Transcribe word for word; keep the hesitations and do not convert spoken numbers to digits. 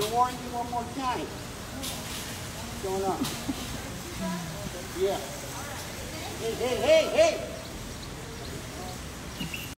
gonna warn you one more time. What's going on? Yeah. Hey, hey, hey, hey!